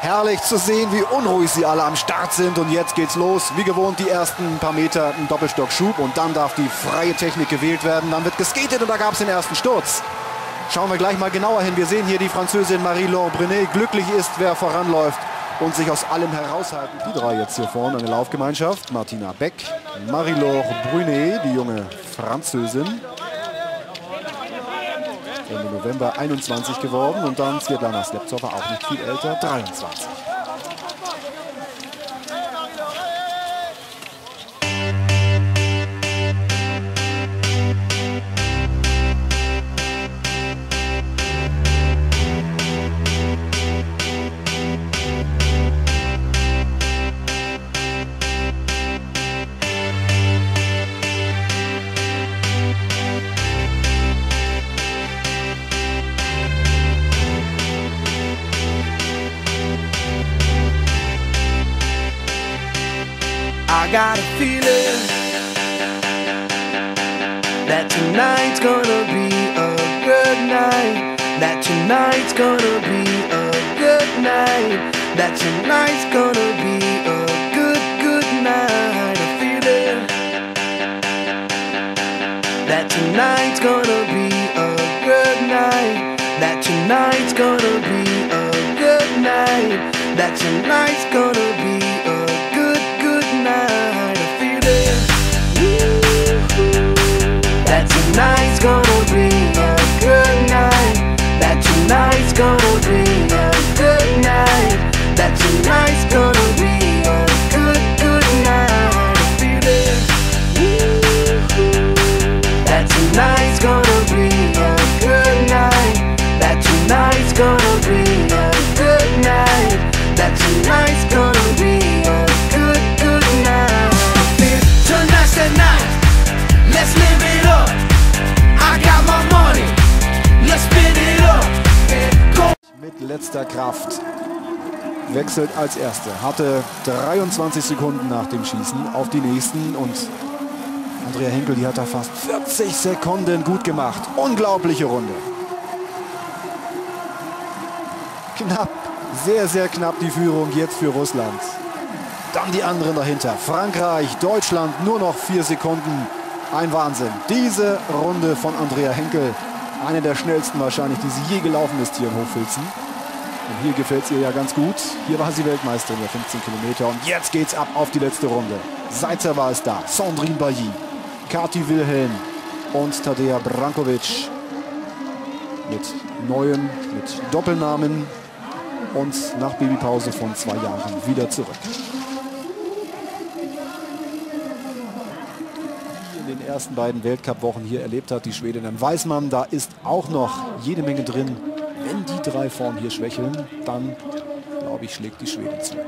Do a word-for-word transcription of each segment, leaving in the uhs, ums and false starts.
Herrlich zu sehen, wie unruhig sie alle am Start sind. Und jetzt geht's los. Wie gewohnt die ersten paar Meter ein Doppelstockschub. Und dann darf die freie Technik gewählt werden. Dann wird geskatet und da gab es den ersten Sturz. Schauen wir gleich mal genauer hin. Wir sehen hier die Französin Marie-Laure Brunet. Glücklich ist, wer voranläuft und sich aus allem heraushalten. Die drei jetzt hier vorne, eine Laufgemeinschaft. Martina Beck, Marie-Laure Brunet, die junge Französin. Ende November einundzwanzig geworden. Und dann Svetlana Slepzowa, auch nicht viel älter, dreiundzwanzig. I got a feeling that tonight's gonna be a good night. That tonight's gonna be a good night. That tonight's gonna be a good, good night. A feeling that tonight's gonna be a good night. That tonight's gonna be a good night. That tonight's gonna be a good, good night. A feeling that tonight's gonna be a good night. That tonight's gonna be a good night. That tonight's gonna be a good, good night. A feeling that tonight's gonna be a good night. That tonight's gonna be a good night. That tonight's gonna be a good, good night. Tonight's the night, let's live it up. I got my money, let's spin it up. Go. Mit letzter Kraft wechselt als Erste. Hatte dreiundzwanzig Sekunden nach dem Schießen auf die nächsten. Und Andrea Henkel, die hat da fast vierzig Sekunden gut gemacht. Unglaubliche Runde. Knapp. Sehr, sehr knapp die Führung jetzt für Russland. Dann die anderen dahinter. Frankreich, Deutschland, nur noch vier Sekunden. Ein Wahnsinn. Diese Runde von Andrea Henkel, eine der schnellsten wahrscheinlich, die sie je gelaufen ist hier in Hochfilzen. Und hier gefällt es ihr ja ganz gut. Hier war sie Weltmeisterin der fünfzehn Kilometer. Und jetzt geht's ab auf die letzte Runde. Seitzer war es da. Sandrine Bailly, Kati Wilhelm und Tadea Brankovic. Mit neuem, mit Doppelnamen. Und nach Babypause von zwei Jahren wieder zurück. In den ersten beiden Weltcup-Wochen hier erlebt hat die Schwedin, dann weiß man, da ist auch noch jede Menge drin. Wenn die drei vorn hier schwächeln, dann, glaube ich, schlägt die Schwedin zu.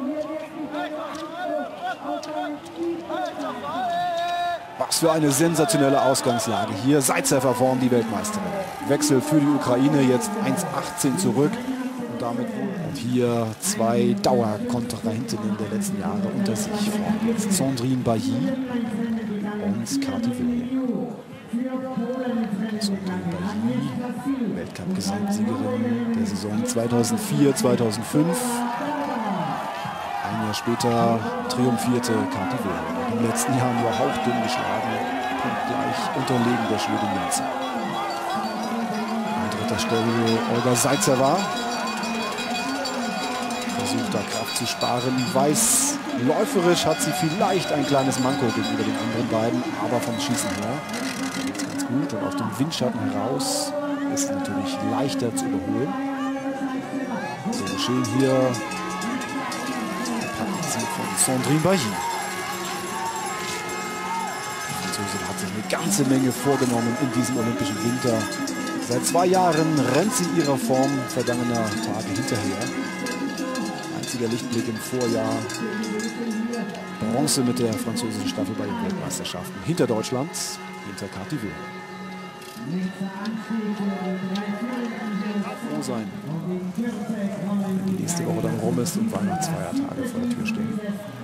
Was für eine sensationelle Ausgangslage hier. Seitzer vorn die Weltmeisterin. Wechsel für die Ukraine, jetzt eins achtzehn zurück. Damit und hier zwei Dauerkontrahentinnen der letzten Jahre unter sich. Vorne jetzt Sandrine Bailly und Kati Wilhelm. Sandrine Bailly, Weltcup-Gesamtsiegerin der Saison zweitausendvier, zweitausendfünf. Ein Jahr später triumphierte Kati Wilhelm. Im letzten Jahr nur hauchdünn geschlagen und gleich unterlegen der Schwedin Jensen. An dritter Stelle Olga Seitzer war. Versucht da Kraft zu sparen, weiß, läuferisch hat sie vielleicht ein kleines Manko gegenüber den anderen beiden, aber vom Schießen her geht es ganz gut. Und auf dem Windschatten heraus ist es natürlich leichter zu überholen. So geschehen hier die Sieg von Sandrine Bailly. Die Französin hat sich eine ganze Menge vorgenommen in diesem olympischen Winter. Seit zwei Jahren rennt sie ihrer Form vergangener Tage hinterher. Einziger Lichtblick im Vorjahr. Bronze mit der französischen Staffel bei den Weltmeisterschaften. Hinter Deutschland, hinter Kati Wilhelm. Froh sein, wenn die nächste Woche dann rum ist und Weihnachtsfeiertage vor der Tür stehen.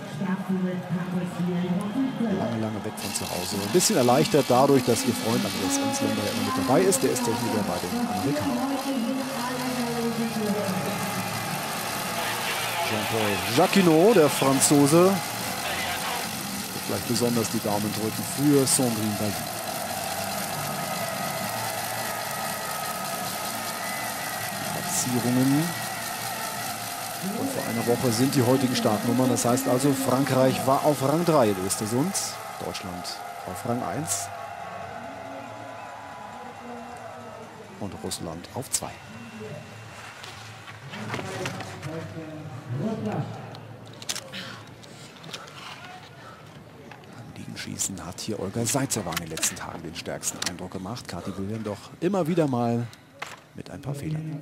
Lange, lange weg von zu Hause. Ein bisschen erleichtert dadurch, dass ihr Freund Andreas Ensländer ja immer mit dabei ist. Der ist Techniker bei den Amerikanern. Jean-Paul Jacquinot, der Franzose. Vielleicht besonders die Daumen drücken für Sandrine Bailly. Platzierungen. Und vor einer Woche sind die heutigen Startnummern. Das heißt also, Frankreich war auf Rang drei in Östersund, Deutschland auf Rang eins und Russland auf zwei. Liegenschießen hat hier Olga Zaitsewa in den letzten Tagen den stärksten Eindruck gemacht. Kathi Wilhelm doch immer wieder mal mit ein paar Fehlern.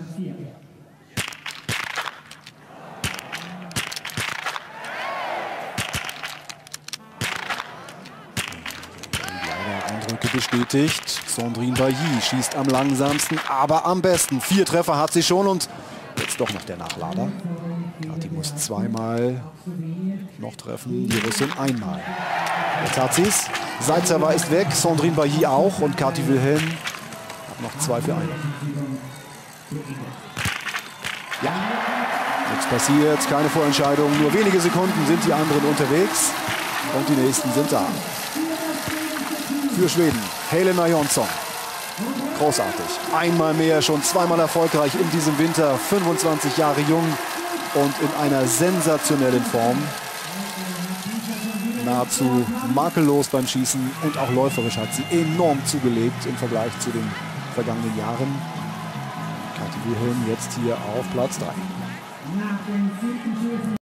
Eindrücke bestätigt. Sandrine Bailly schießt am langsamsten, aber am besten. Vier Treffer hat sie schon und jetzt doch noch der Nachlader. Kathi muss zweimal noch treffen, die Russin einmal. Jetzt hat sie es. Zaitsewa ist weg, Sandrine Bailly auch und Kathi Wilhelm hat noch zwei für einen. Ja, nichts passiert, keine Vorentscheidung. Nur wenige Sekunden sind die anderen unterwegs und die nächsten sind da. Für Schweden, Helena Jonsson. Großartig. Einmal mehr, schon zweimal erfolgreich in diesem Winter. fünfundzwanzig Jahre jung und in einer sensationellen Form. Nahezu makellos beim Schießen und auch läuferisch hat sie enorm zugelegt im Vergleich zu den vergangenen Jahren. Kathi Wilhelm jetzt hier auf Platz drei.